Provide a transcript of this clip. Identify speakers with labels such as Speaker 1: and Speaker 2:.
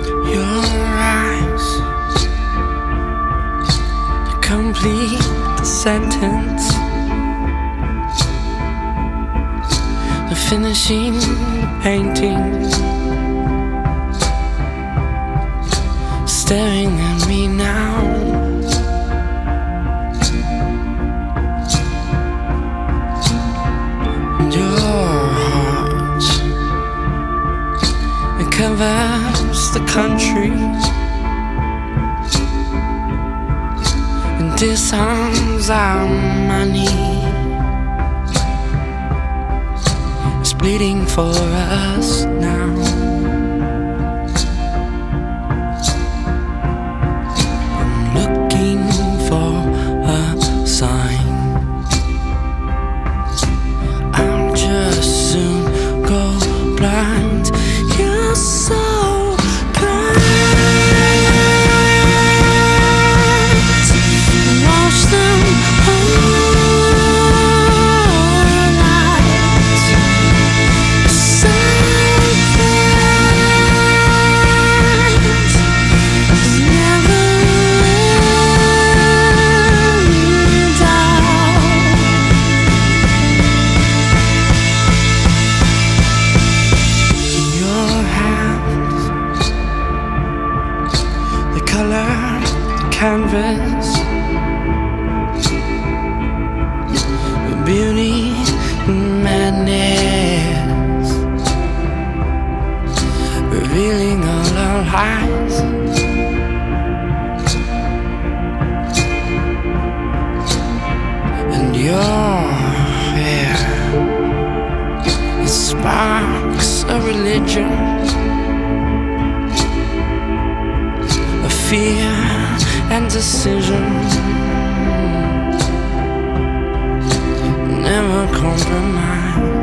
Speaker 1: Your eyes complete the sentence, the finishing the painting, staring at me now. Covers the country and disarms our money. It's bleeding for us now. I'm looking for a sign. I'll just soon go blind. You're so bright, watch them all out. So bright, never let me down. Your hands, the color, the canvas, the beauty and madness, revealing all our lies. And your hair, it sparks a religion, a fear and decision, never compromise.